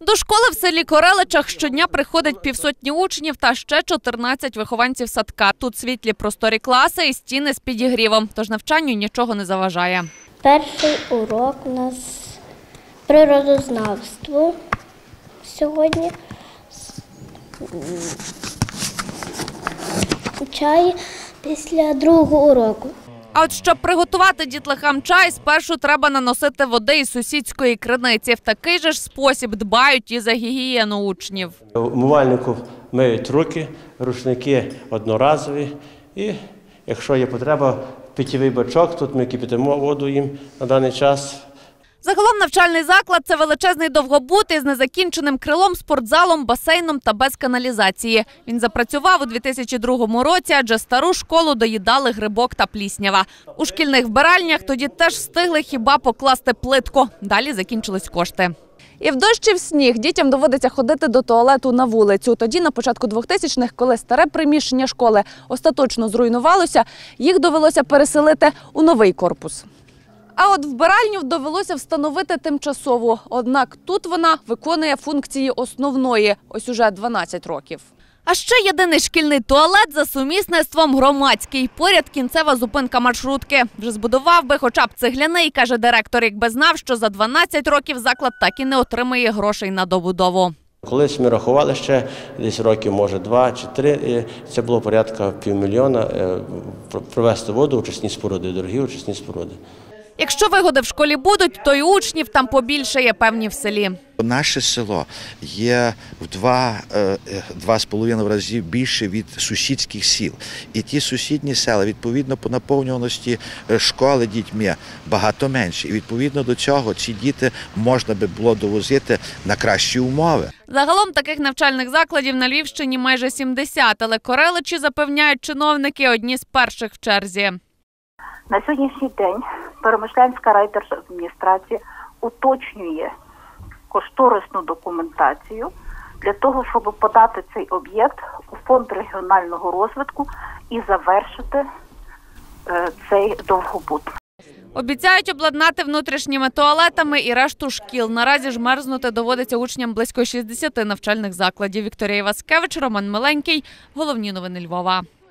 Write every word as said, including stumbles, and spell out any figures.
До школи в селі Кореличах щодня приходить півсотні учнів та ще чотирнадцять вихованців садка. Тут світлі просторі класи і стіни з підігрівом, тож навчанню нічого не заважає. Перший урок у нас природознавство сьогодні. Чай після другого уроку. А от щоб приготувати дітлахам чай, спершу треба наносити води із сусідської криниці. В такий же ж спосіб дбають і за гігієну учнів. В умивальнику миють руки, рушники одноразові і, якщо є потреба, питєвий бачок, тут ми кипятимо воду їм на даний час. Загалом навчальний заклад – це величезний довгобут із незакінченим крилом, спортзалом, басейном та без каналізації. Він запрацював у дві тисячі другому році, адже стару школу доїдали грибок та пліснява. У шкільних вбиральнях тоді теж встигли хіба покласти плитку. Далі закінчились кошти. І в дощ і в сніг дітям доводиться ходити до туалету на вулицю. Тоді, на початку двохтисячних, коли старе приміщення школи остаточно зруйнувалося, їх довелося переселити у новий корпус. А от вбиральню довелося встановити тимчасово. Однак тут вона виконує функції основної, ось уже дванадцять років. А ще єдиний шкільний туалет за сумісництвом громадський. Поряд кінцева зупинка маршрутки. Вже збудував би хоча б цегляний, каже директор, якби знав, що за дванадцять років заклад так і не отримає грошей на добудову. Колись ми рахували ще, десь років, може, два чи три, це було порядка півмільйона провести воду в очисні споруди, дорогі очисні споруди. Якщо вигоди в школі будуть, то й учнів там побільшає, певні в селі. Наше село є в два, два з половиною рази більше від сусідських сіл. І ті сусідні села, відповідно, по наповнюваності школи дітьми багато менше. І відповідно до цього ці діти можна би було довозити на кращі умови. Загалом таких навчальних закладів на Львівщині майже сімдесят, але Кореличі, запевняють чиновники, одні з перших в черзі. На сьогоднішній день Перемишлянська райдержадміністрація уточнює кошторисну документацію для того, щоб подати цей об'єкт у фонд регіонального розвитку і завершити е, цей довгобуд. Обіцяють обладнати внутрішніми туалетами і решту шкіл. Наразі ж мерзнути доводиться учням близько шістдесяти навчальних закладів. Вікторія Васкевич, Роман Миленький. Головні новини Львова.